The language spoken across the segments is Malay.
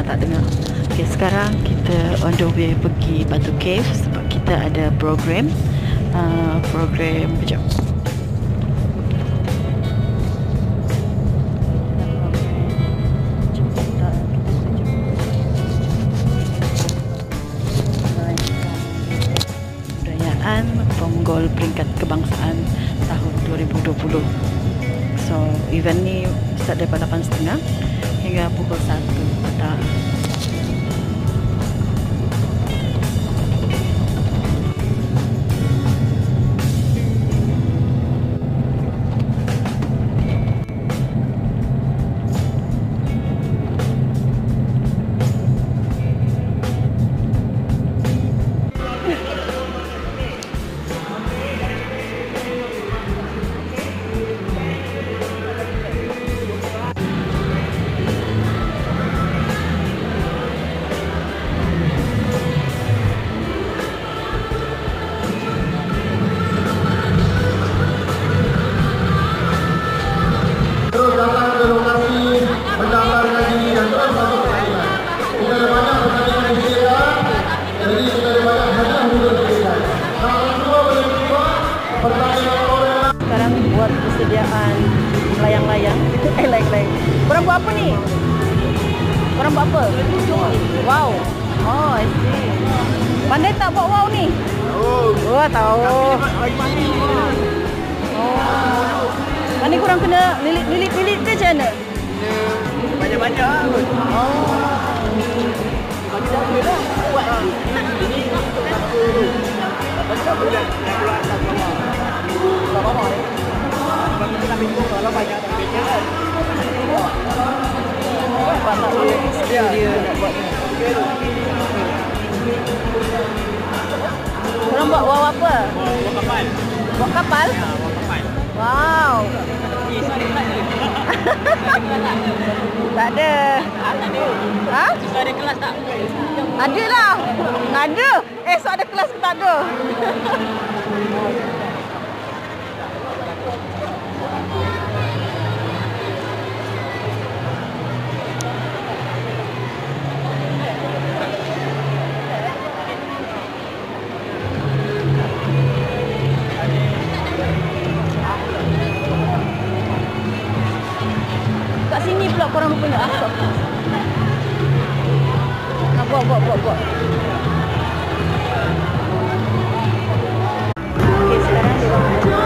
tak dengar. Okay, sekarang kita on the way pergi Batu Cave sebab kita ada program. Kejap. Budayaan Ponggol Peringkat Kebangsaan tahun 2020. So, event ni start daripada 8.30 hingga pukul 1 petang. Sekarang buat persediaan layang-layang. Layang-layang. Korang buat apa ni? Korang buat apa? Wow. Oh, I see. Pandai tak buat wow ni? Oh, tahu. Oh. Mana korang kena lilit ke macam mana? Banyak-banyak. Oh. Buat ini satu satu yang keluar kat bawah. Sebab kita nak bingung kalau banyak tak beza kan. Banyak studio nak buat ni. Korang buat wow apa? Buat kapal. Buat kapal? Ya, buat kapal. Wow. Tak ada. Ha? Susah ada kelas tak? Ada lah. Ada. Esok ada kelas ke tak ada? Kat sini pula korang rupanya asap. Nak buat. Okey, sekarang dia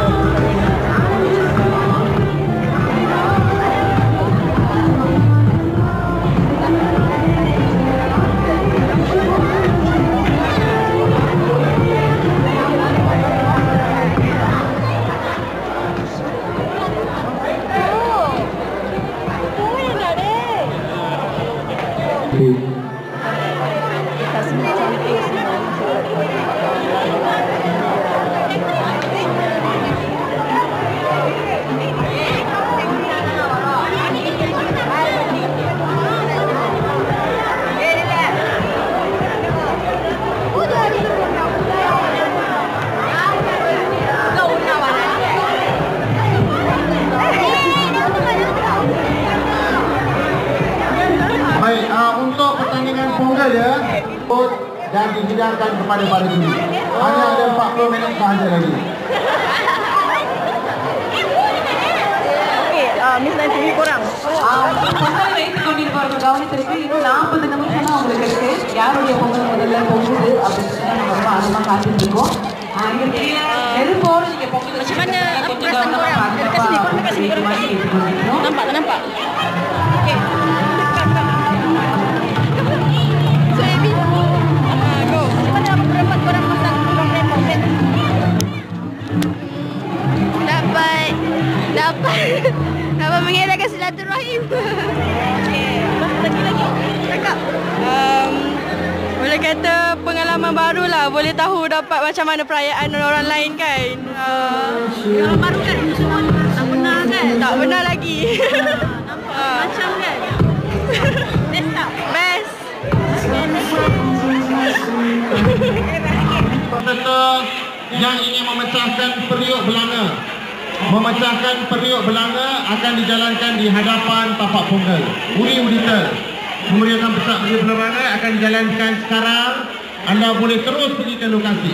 untuk pertandingan Ponggol ya, dan dihidangkan kepada para juri. Hanya ada 40 minit sahaja lagi. okey, Miss Nanti korang. பொங்கலை கொண்டிருப்பவர்கள் கவனித்திருக்கு. இது 40 நிமிஷம் தான் உங்களுக்கு இருக்கு. யாருடைய பொங்கல் முதல்ல பொங்குது அப்படின்னு சொல்லி நம்ம ரொம்ப ஆர்வமா காத்துட்டு இருக்கோம். இங்க பெரிய நெருப்போடு நீங்க பொங்கல் வச்சு Macam mana கொஞ்சம் perasaan கவனமா korang? Dekat sini, korang dekat sini, korang dekat sini. பார்த்துக்கலாம். Nampak tak nampak? Okey. So, Abby. Go. Macam mana pendapat korang pasang program Ponggol? Dapat mengelakkan silaturahim. Okey. Lagi. Cakap. Boleh kata pengalaman baru lah. Boleh tahu dapat macam mana perayaan orang lain kan. Orang baru kan? Semua tak pernah kan? Tak pernah lagi. Nampak macam kan? Best tak? Best. Peserta yang ingin memecahkan periuk belanga. Memecahkan periuk belanga akan dijalankan di hadapan tapak Ponggol. Uri Udita. memeriahkan pesawat pergi penerbangan akan dijalankan sekarang. Anda boleh terus pergi ke lokasi.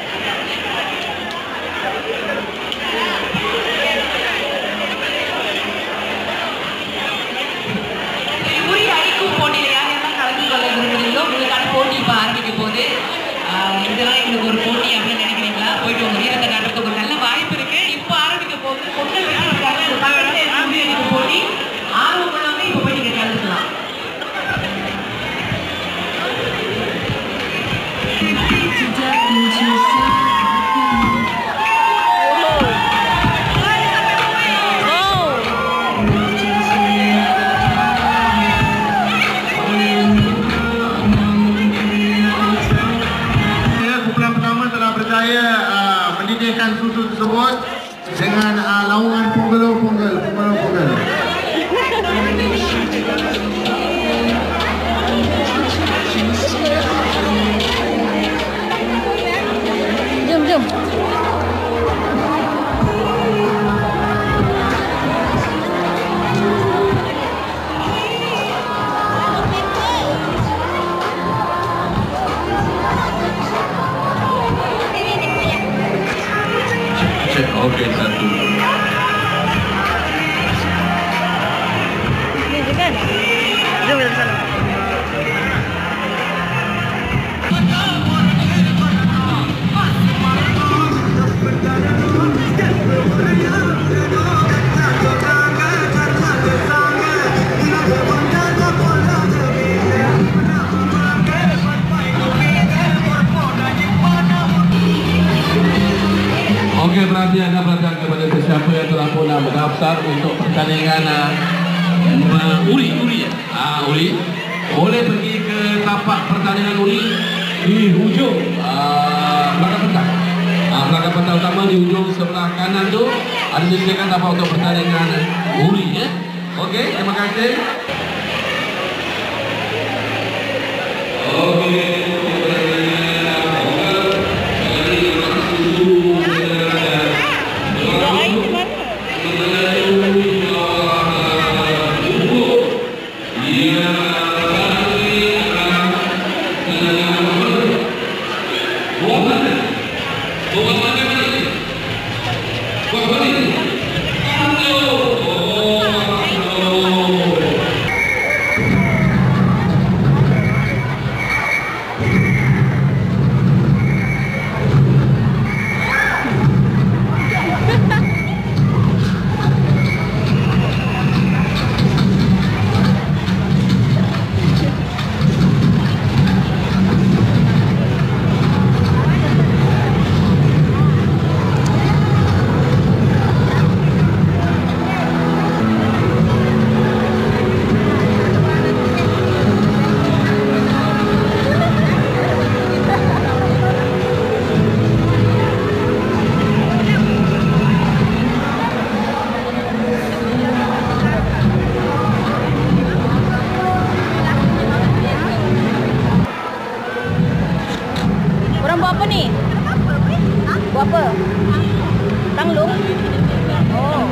உரிய அடிக்கும் போட்டியில் யார் யாரெல்லாம் கலந்து கொள்ள விரும்புகிறீங்களோ உங்களுக்கான போட்டி இப்போ ஆரம்பிக்க போகுது. இதெல்லாம் எங்களுக்கு ஒரு போட்டி அப்படின்னு நினைக்கிறீங்களா? போயிட்டு உங்க வீரத்தை காட்டுறதுக்கு ஒரு நல்ல வாய்ப்பு இருக்கு. இப்போ ஆரம்பிக்க போகுது பொங்கல் போட்டி. ஆர்வம் உள்ளவங்க இப்போ போய் நீங்க கலந்துக்கலாம். Mendidihkan susu tersebut dengan laungan punggul-punggul. Jom. Okey, satu. Ni je kan? Jom kita sana. Okey, perhatian kepada sesiapa yang telah pun mendaftar untuk pertandingan uli. Uli. Boleh pergi ke tapak pertandingan uli di hujung belakang petang. Belakang petang utama di hujung sebelah kanan tu ada disediakan tapak untuk pertandingan uli ya. Okey, terima kasih. Okey. Buat apa ni? Buat apa? Tanglung? Oh.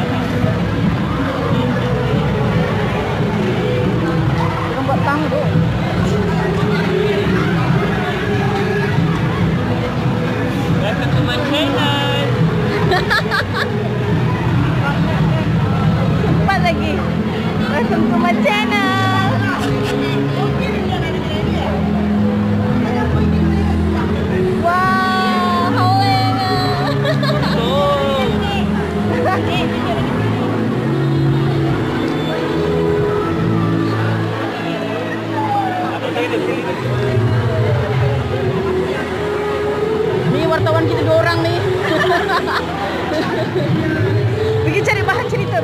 Orang buat tanglung. Welcome to my channel. Cepat lagi. Welcome to my channel. Wow, haweng Ni wartawan kita dua orang ni. Pergi cari bahan cerita.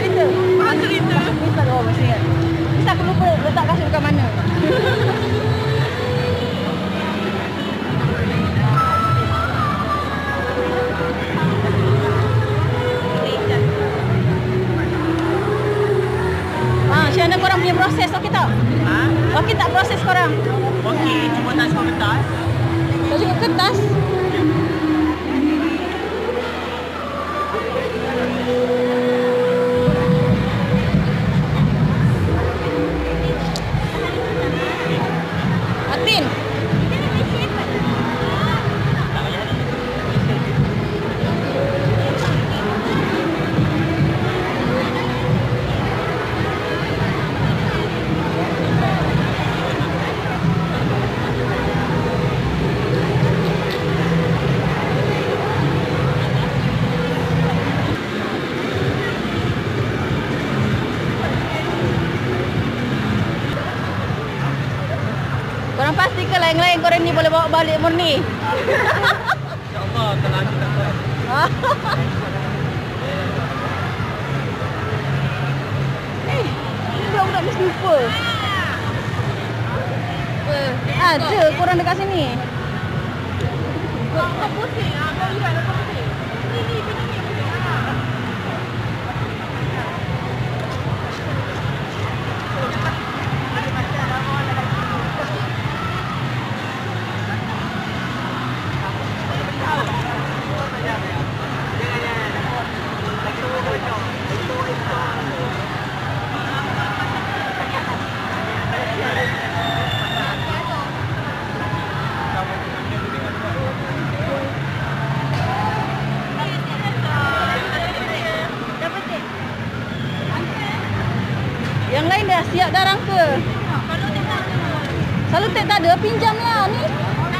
Oh, mesti ingat. Kita aku lupa letak kasut kat mana. Macam mana korang punya proses okey tak? Okey tak proses korang? Okey, cuma tak semua kertas. Tak cukup kertas? layang-layang korang ni boleh bawa balik murni. InsyaAllah kalau aku dapat. Ini budak-budak mesti lupa. Ada korang dekat sini. Kau pusing ah, kau lihat kau pusing. Ini pinggir ah. Yang lain dah siap dah rangka. Selalu tak ada, pinjamlah ni.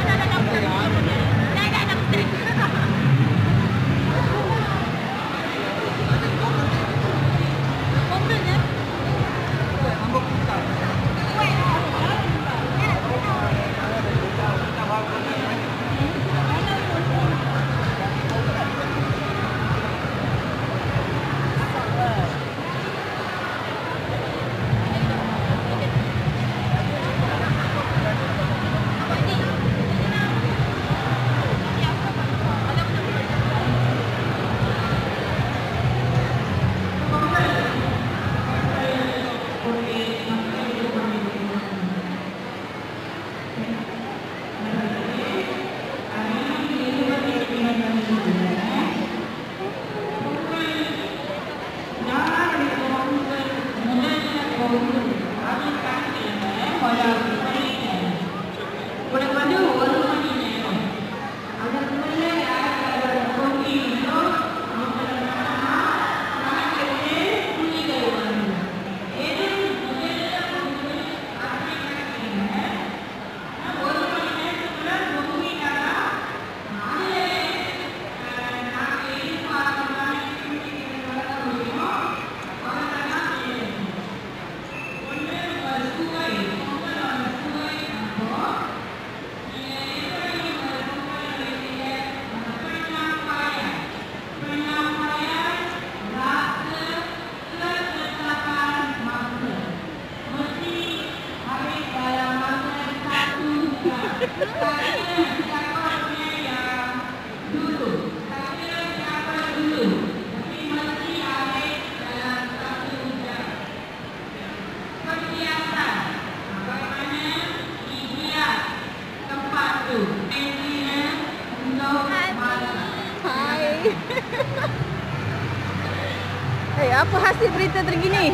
Hey, apa hasil berita terkini?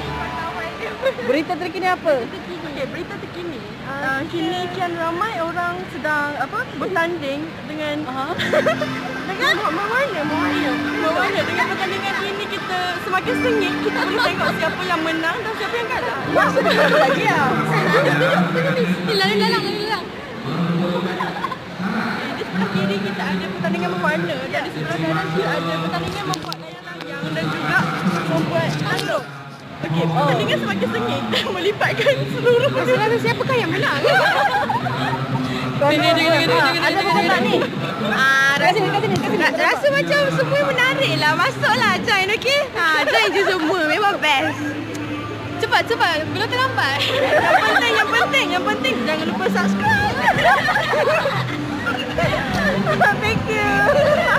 Berita terkini apa? Okey, berita terkini. Kini kian ramai orang sedang bertanding dengan dengan mewarna dengan pertandingan ini kita semakin sengit kita boleh tengok siapa yang menang dan siapa yang kalah. Masa berapa lagi ya? Lalu dalam. Di sebelah kiri kita ada pertandingan mewarna dan di sebelah kanan kita ada pertandingan membuat layang-layang dan juga membuat tanduk. Okey, pertandingan semakin sengit dan melibatkan seluruh masyarakat. Siapakah yang menang? Ada berapa ni? Rasa macam semua menarik lah. Masuklah join, okey? Join je semua. Memang best. Cepat. Belum terlambat. Yang penting jangan lupa subscribe. Thank you.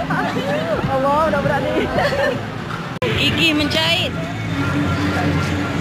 Allah, budak-budak ni. Gigi menjahit.